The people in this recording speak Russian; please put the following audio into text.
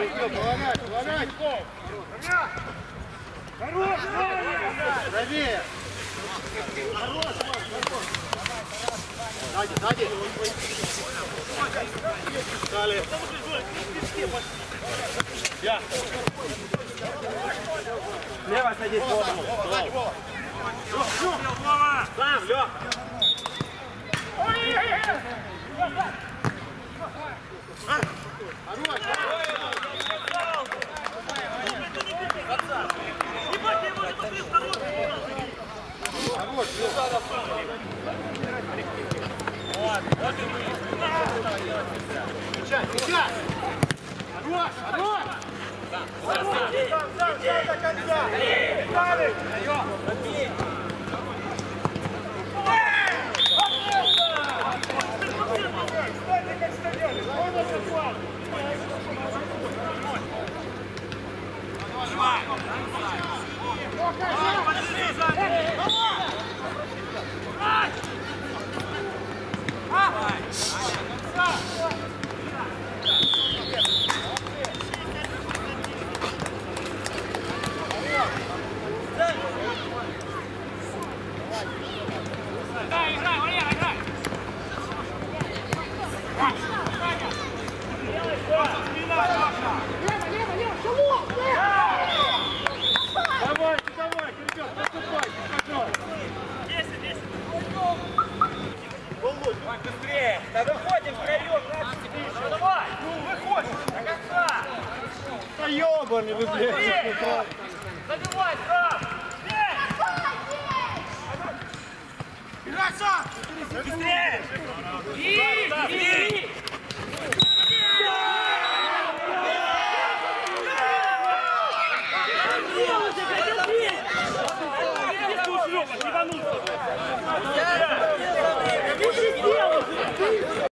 Хорош! Правее! Хорош! Сзади! Далее! Я! Лево садись, Вова! Сам, Лёх! Сейчас! Хорош! Хорош! Сам до конца! Быстрее! Да выходим втроем! Давай! Ну, выходим! До конца! Да ёбаный вы, блядь! Забивай, сам! Играться! Быстрее! Бери! Ебанулся!